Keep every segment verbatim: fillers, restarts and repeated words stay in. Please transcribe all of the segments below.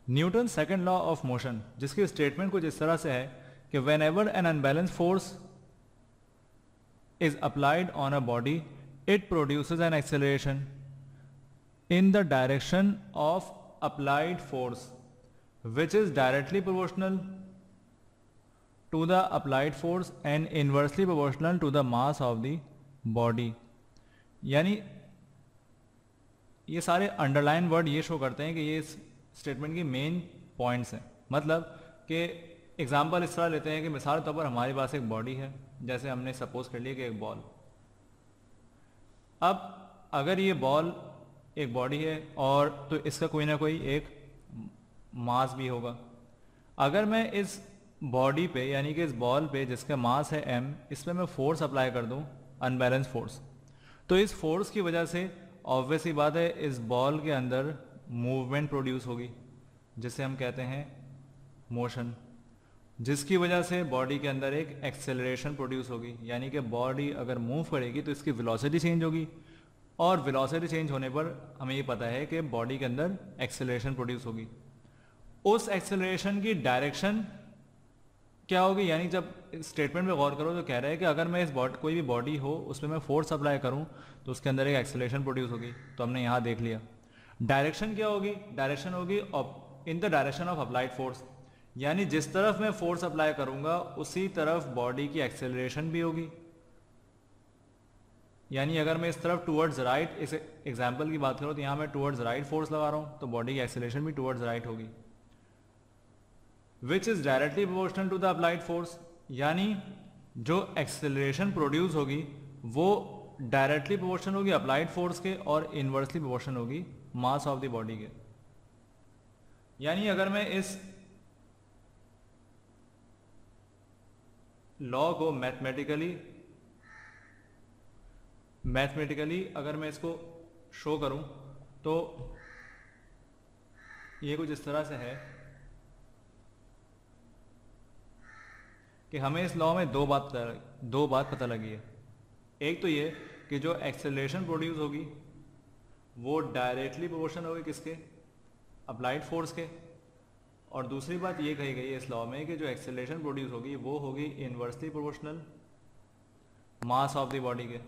Newton second law of motion, जिसकी statement कुछ इस तरह से है कि whenever an unbalance force is applied on a body it produces an acceleration in the direction of applied force which is directly proportional to the applied force and inversely proportional to the mass of the body। यानी ये सारे underline word ये show करते हैं कि ये इस statement की मेन पॉइंट्स हैं। मतलब कि एग्जांपल इस तरह लेते हैं कि मिसाल के तौर पर हमारे पास एक बॉडी है, जैसे हमने सपोज कर लिया कि एक बॉल। अब अगर ये बॉल एक बॉडी है और तो इसका कोई ना कोई एक मास भी होगा। अगर मैं इस बॉडी पे यानी कि इस बॉल पे जिसका मास है m, इस पर मैं फोर्स अप्लाई कर दूं, अनबैलेंस फोर्स, तो इस फोर्स की वजह से ऑब्वियस ही बात है इस बॉल के अंदर मूवमेंट प्रोड्यूस होगी जिसे हम कहते हैं मोशन, जिसकी वजह से बॉडी के अंदर एक एक्सेलरेशन प्रोड्यूस होगी। यानी कि बॉडी अगर मूव करेगी तो इसकी वेलोसिटी चेंज होगी और वेलोसिटी चेंज होने पर हमें ये पता है कि बॉडी के अंदर एक्सेलरेशन प्रोड्यूस होगी। उस एक्सेलरेशन की डायरेक्शन क्या होगी, यानी जब स्टेटमेंट पे गौर करो तो कह रहा है कि अगर मैं इस बॉडी कोई भी बॉडी हो उसमें मैं फोर्स अप्लाई करूं तो उसके अंदर एक एक्सेलरेशन प्रोड्यूस होगी। तो हमने यहाँ देख लिया डायरेक्शन क्या होगी, डायरेक्शन होगी in the direction of applied force, यानी जिस तरफ मैं फोर्स अप्लाई करूंगा उसी तरफ बॉडी की एक्सेलरेशन भी होगी। यानी अगर मैं इस तरफ टूवर्ड्स राइट, इस एग्जांपल की बात करूं तो यहां मैं टूवर्ड्स राइट फोर्स लगा रहा हूं तो बॉडी की एक्सेलरेशन भी टूवर्ड्स राइट होगी, which is directly proportional to the applied force. यानी जो एक्सेलरेशन प्रोड्यूस होगी वो डायरेक्टली प्रोपोर्शनल होगी अप्लाइड फोर्स के और इनवर्सली प्रोपोर्शनल होगी मास ऑफ द बॉडी के। यानी अगर मैं इस लॉ को मैथमेटिकली मैथमेटिकली अगर मैं इसको शो करूं तो ये कुछ इस तरह से है कि हमें इस लॉ में दो बात दो बात पता लगी है। एक तो ये कि जो एक्सेलरेशन प्रोड्यूस होगी वो डायरेक्टली प्रोपोर्शनल होगी किसके, अप्लाइड फोर्स के, और दूसरी बात ये कही गई है इस लॉ में कि जो एक्सेलरेशन प्रोड्यूस होगी वो होगी inversely proportional mass of the body के।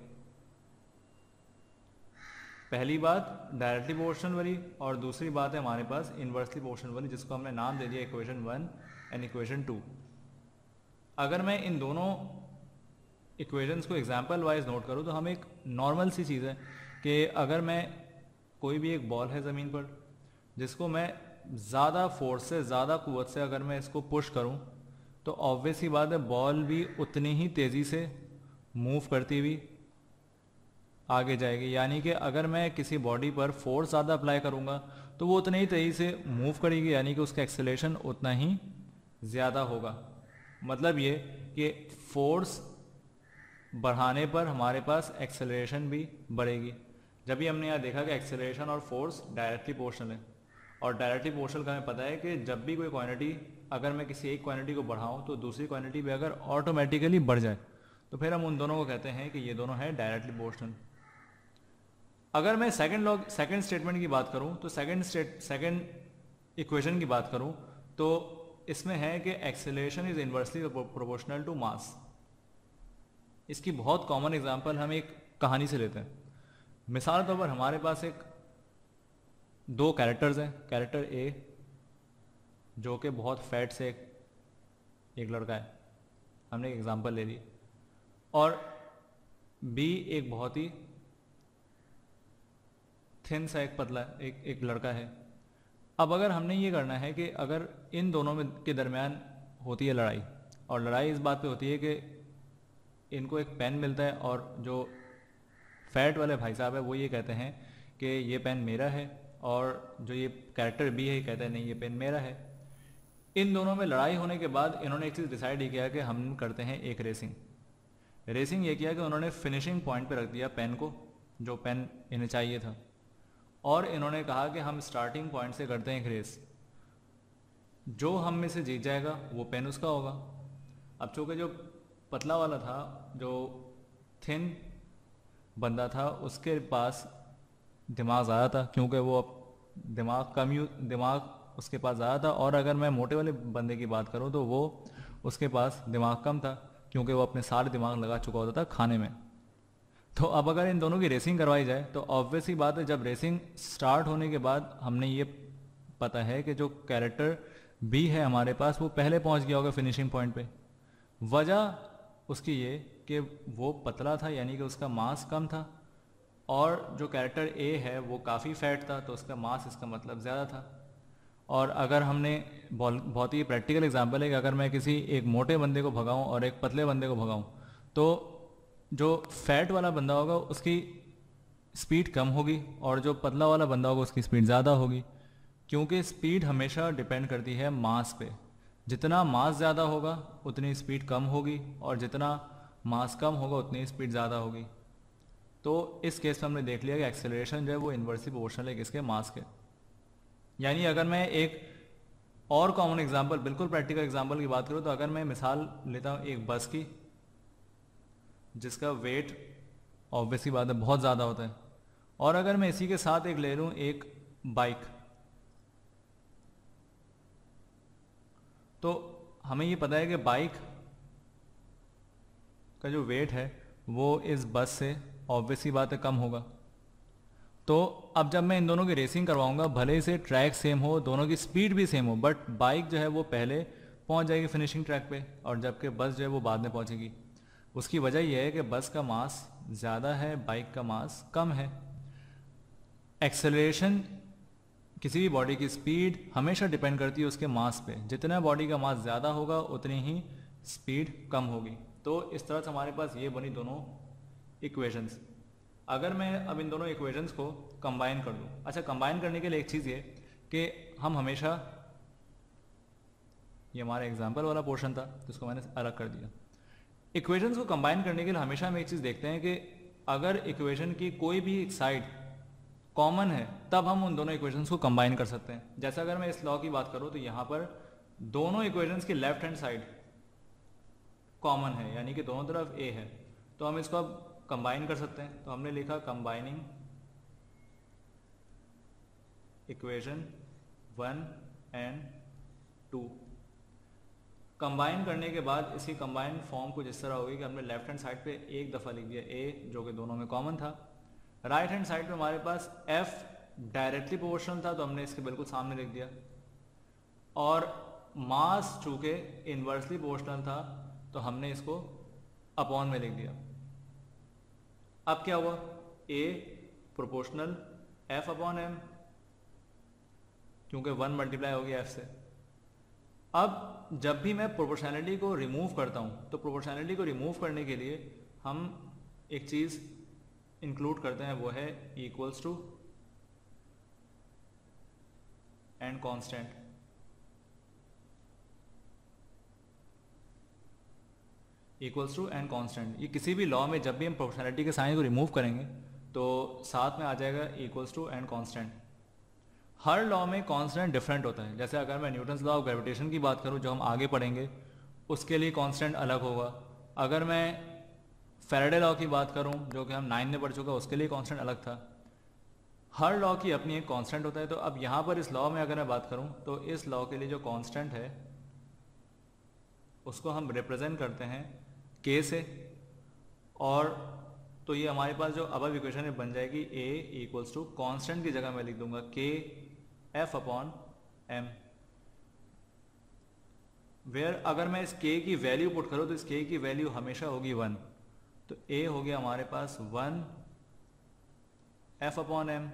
पहली बात डायरेक्टली प्रोपोर्शनल वाली और दूसरी बात है हमारे पास इनवर्सली प्रोपोर्शनल वाली, जिसको हमने नाम दे दिया equation one and equation two. अगर मैं इन दोनों इक्वेशंस को एग्जांपल वाइज नोट करूं तो हम एक नॉर्मल सी चीज़ है कि अगर मैं कोई भी एक बॉल है ज़मीन पर जिसको मैं ज़्यादा फोर्स से ज़्यादा कुव्वत से अगर मैं इसको पुश करूं तो ऑब्वियस ही बात है बॉल भी उतनी ही तेज़ी से मूव करती हुई आगे जाएगी। यानी कि अगर मैं किसी बॉडी पर फोर्स ज़्यादा अप्लाई करूंगा तो वो उतनी ही तेज़ी से मूव करेगी, यानी कि उसका एक्सेलरेशन उतना ही ज़्यादा होगा। मतलब ये कि फोर्स बढ़ाने पर हमारे पास एक्सेलरेशन भी बढ़ेगी। जब भी हमने यहाँ देखा कि एक्सेलरेशन और फोर्स डायरेक्टली प्रोपोर्शनल है, और डायरेक्टली प्रोपोर्शनल का हमें पता है कि जब भी कोई क्वांटिटी अगर मैं किसी एक क्वांटिटी को बढ़ाऊं तो दूसरी क्वांटिटी भी अगर ऑटोमेटिकली बढ़ जाए तो फिर हम उन दोनों को कहते हैं कि ये दोनों है डायरेक्टली प्रोपोर्शनल। अगर मैं सेकंड लॉ सेकंड स्टेटमेंट की बात करूं तो सेकंड स्टेट सेकंड इक्वेशन की बात करूं तो इसमें है कि acceleration is inversely proportional to mass. इसकी बहुत कॉमन एग्जांपल हम एक कहानी से लेते हैं। मिसाल के तौर पर हमारे पास एक दो कैरेक्टर्स हैं, कैरेक्टर ए जो कि बहुत फैट से एक, एक लड़का है, हमने एक एग्जांपल ले ली, और बी एक बहुत ही थिन सा एक पतला एक एक लड़का है। अब अगर हमने ये करना है कि अगर इन दोनों में के दरमियान होती है लड़ाई, और लड़ाई इस बात पे होती है कि इनको एक पेन मिलता है और जो फैट वाले भाई साहब है वो ये कहते हैं कि ये पेन मेरा है, और जो ये कैरेक्टर बी है ये कहता है नहीं ये पेन मेरा है। इन दोनों में लड़ाई होने के बाद इन्होंने एक चीज़ डिसाइड ही किया कि हम करते हैं एक रेसिंग। रेसिंग ये किया कि उन्होंने फिनिशिंग पॉइंट पे रख दिया पेन को, जो पेन इन्हें चाहिए था, और इन्होंने कहा कि हम स्टार्टिंग पॉइंट से करते हैं एक रेस, जो हम में से जीत जाएगा वो पेन उसका होगा। अब चूँकि जो पतला वाला था, जो थिन बंदा था, उसके पास दिमाग ज़्यादा था, क्योंकि वो दिमाग कम यूज दिमाग उसके पास ज़्यादा था, और अगर मैं मोटे वाले बंदे की बात करूँ तो वो उसके पास दिमाग कम था, क्योंकि वो अपने सारे दिमाग लगा चुका होता था खाने में। तो अब अगर इन दोनों की रेसिंग करवाई जाए तो ऑब्वियस ही बात है, जब रेसिंग स्टार्ट होने के बाद हमने ये पता है कि जो कैरेक्टर बी है हमारे पास वो पहले पहुंच गया होगा फिनिशिंग पॉइंट पे। वजह उसकी ये कि वो पतला था, यानी कि उसका मास कम था, और जो कैरेक्टर ए है वो काफ़ी फैट था, तो उसका मास इसका मतलब ज़्यादा था। और अगर हमने बहुत ही प्रैक्टिकल एग्जांपल है कि अगर मैं किसी एक मोटे बंदे को भगाऊं और एक पतले बंदे को भगाऊं, तो जो फैट वाला बंदा होगा उसकी स्पीड कम होगी और जो पतला वाला बंदा होगा उसकी स्पीड ज़्यादा होगी, क्योंकि स्पीड हमेशा डिपेंड करती है मास पे। जितना मास ज़्यादा होगा उतनी स्पीड कम होगी, और जितना मास कम होगा उतनी स्पीड ज़्यादा होगी। तो इस केस में हमने देख लिया कि एक्सेलरेशन जो है वो इन्वर्सली प्रोपोर्शनल है किसके, मास के। यानी अगर मैं एक और कॉमन एग्जांपल, बिल्कुल प्रैक्टिकल एग्जांपल की बात करूँ, तो अगर मैं मिसाल लेता हूँ एक बस की जिसका वेट ऑब्वियसली बात है बहुत ज़्यादा होता है, और अगर मैं इसी के साथ एक ले लूँ एक बाइक, तो हमें ये पता है कि बाइक का जो वेट है वो इस बस से ऑब्वियसली बात है कम होगा। तो अब जब मैं इन दोनों की रेसिंग करवाऊंगा, भले से ट्रैक सेम हो, दोनों की स्पीड भी सेम हो, बट बाइक जो है वो पहले पहुंच जाएगी फिनिशिंग ट्रैक पे, और जबकि बस जो है वो बाद में पहुंचेगी। उसकी वजह यह है कि बस का मास ज़्यादा है, बाइक का मास कम है। एक्सेलरेशन किसी भी बॉडी की स्पीड हमेशा डिपेंड करती है उसके मास पे। जितना बॉडी का मास ज़्यादा होगा उतनी ही स्पीड कम होगी। तो इस तरह से हमारे पास ये बनी दोनों इक्वेशंस। अगर मैं अब इन दोनों इक्वेशंस को कंबाइन कर दूं, अच्छा कंबाइन करने के लिए एक चीज़ ये कि हम हमेशा, ये हमारा एग्जाम्पल वाला पोर्शन था जिसको मैंने अलग कर दिया। इक्वेशंस को कंबाइन करने के लिए हमेशा हम एक चीज़ देखते हैं कि अगर इक्वेशन की कोई भी एक साइड कॉमन है तब हम उन दोनों इक्वेशंस को कंबाइन कर सकते हैं। जैसे अगर मैं इस लॉ की बात करूं तो यहाँ पर दोनों इक्वेशंस की लेफ्ट हैंड साइड कॉमन है, यानी कि दोनों तरफ ए है, तो हम इसको अब कंबाइन कर सकते हैं। तो हमने लिखा combining equation one and two. Combine करने के बाद इसकी कंबाइन फॉर्म कुछ इस तरह होगी कि हमने लेफ्ट हैंड साइड पे एक दफ़ा लिख दिया ए, जो कि दोनों में कॉमन था। राइट हैंड साइड पे हमारे पास एफ डायरेक्टली प्रोपोर्शनल था, तो हमने इसके बिल्कुल सामने लिख दिया, और मास चूंकि इन्वर्सली प्रोपोर्शनल था तो हमने इसको अपॉन में लिख दिया। अब क्या हुआ, A proportional F upon M, क्योंकि वन मल्टीप्लाई हो गया एफ से। अब जब भी मैं प्रोपोर्शनैलिटी को रिमूव करता हूं, तो प्रोपोर्शनैलिटी को रिमूव करने के लिए हम एक चीज़ इंक्लूड करते हैं, वो है equals to and constant. Equals to and constant, ये किसी भी लॉ में जब भी हम प्रोपोर्शनैलिटी के साइन को रिमूव करेंगे तो साथ में आ जाएगा इक्वल्स टू एंड कांस्टेंट। हर लॉ में कांस्टेंट डिफरेंट होता है। जैसे अगर मैं न्यूटन्स लॉ ऑफ ग्रेविटेशन की बात करूं जो हम आगे पढ़ेंगे, उसके लिए कांस्टेंट अलग होगा। अगर मैं फैराडे लॉ की बात करूं जो कि हम नाइन में पढ़ चुका, उसके लिए कांस्टेंट अलग था। हर लॉ की अपनी एक कांस्टेंट होता है। तो अब यहाँ पर इस लॉ में अगर मैं बात करूं तो इस लॉ के लिए जो कांस्टेंट है उसको हम रिप्रेजेंट करते हैं के से, और तो ये हमारे पास जो अब इक्वेशन में बन जाएगी ए इक्वल्स टू कांस्टेंट की जगह मैं लिख दूंगा के एफ अपॉन एम, वेयर अगर मैं इस के की वैल्यू पुट करूं तो इस के की वैल्यू हमेशा होगी वन। तो ए हो गया हमारे पास वन एफ अपॉन एम,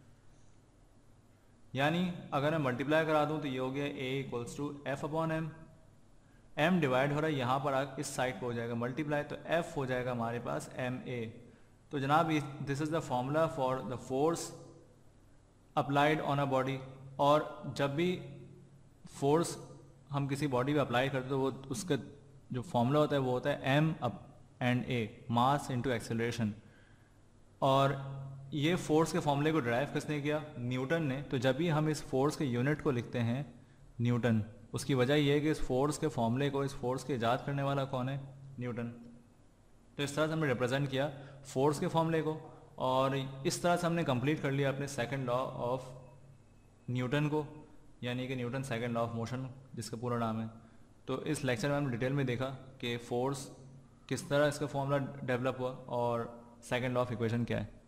यानी अगर मैं मल्टीप्लाई करा दूं तो ये हो गया A equals to F upon M. M divide हो रहा है यहाँ पर आ, इस साइड पर हो जाएगा मल्टीप्लाई, तो एफ हो जाएगा हमारे पास एम ए। तो जनाब this is the formula for the force applied on a body. और जब भी फोर्स हम किसी बॉडी पे अप्लाई करते हैं तो वो उसका जो फॉर्मूला होता है वो होता है M and A, mass into acceleration. और ये फोर्स के फॉर्मूले को ड्राइव किसने किया, न्यूटन ने। तो जब भी हम इस फोर्स के यूनिट को लिखते हैं न्यूटन, उसकी वजह यह है कि इस फोर्स के फॉर्मूले को, इस फोर्स के ईजाद करने वाला कौन है, न्यूटन। तो इस तरह से हमने रिप्रेजेंट किया फोर्स के फॉर्मूले को, और इस तरह से हमने कंप्लीट कर लिया अपने सेकंड लॉ ऑफ न्यूटन को। यानी कि Newton second law of motion जिसका पूरा नाम है। तो इस लेक्चर में हमने डिटेल में देखा कि फोर्स किस तरह इसका फॉर्मूला डेवलप हुआ और सेकंड लॉ ऑफ इक्वेशन क्या है।